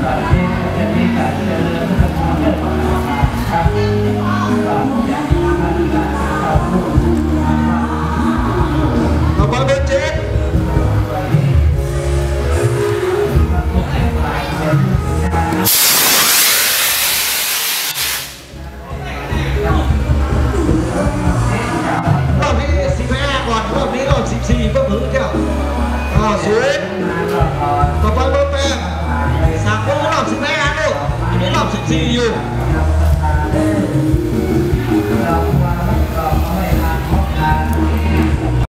ต่อไปเบอร์7รอบนี้15ก่อนรอบนี้รอบ14เพื่อผืนเจ้าสวยต่อไปเบอร์8สักโลรอบ15ลูกอันนี้รอบ14อยู่